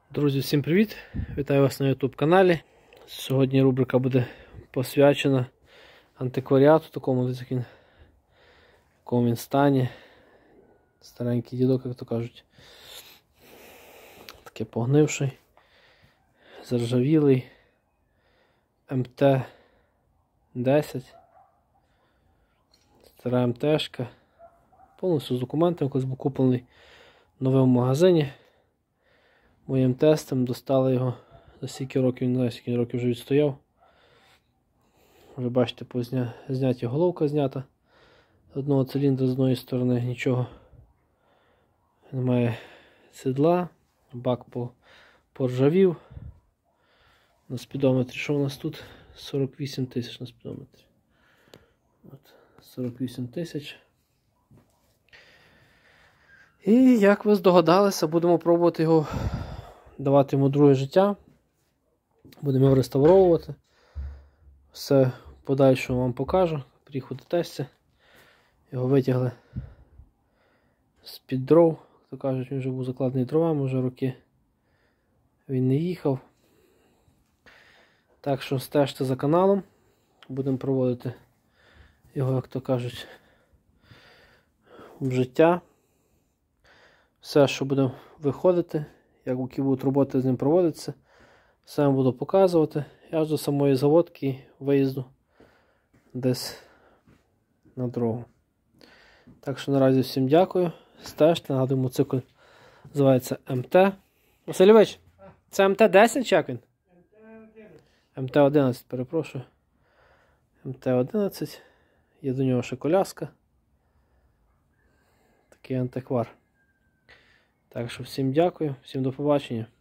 Друзі, всім привіт! Вітаю вас на YouTube каналі. Сьогодні рубрика буде посвячена антикваріату, такому в якому він стані. Старенький дідок, як то кажуть. Таке погнивший, заржавілий МТ-10. Стара МТ-шка. Повністю з документами, колись був куплений в новому магазині. Моїм тестом достали його за стільки років, не знаю, скільки років вже відстояв. Ви бачите, зняті головка знята. З одного циліндра, з одної сторони нічого немає, седла, бак поржавів. На спідометрі, що у нас тут? 48 тисяч на спідометрі. От, 48 тисяч. І як ви здогадалися, будемо пробувати його, давати йому друге життя. Будемо його реставровувати. Все в подальшому вам покажу. Приїхав до тестя. Його витягли з-під дров. То кажуть, він вже був закладений дровами, вже роки він не їхав. Так що стежте за каналом. Будемо проводити його, як то кажуть, в життя. Все, що буде виходити, які будуть роботи з ним проводитися, все вам буду показувати. Аж до самої заводки виїзду десь на дорогу. Так що наразі всім дякую. Стежте, нагадую, мотоцикл називається МТ. Васильович, це МТ-10 чи як він? МТ-11, перепрошую. МТ-11. Є до нього ще коляска. Такий антиквар. Так що всім дякую, всім до побачення.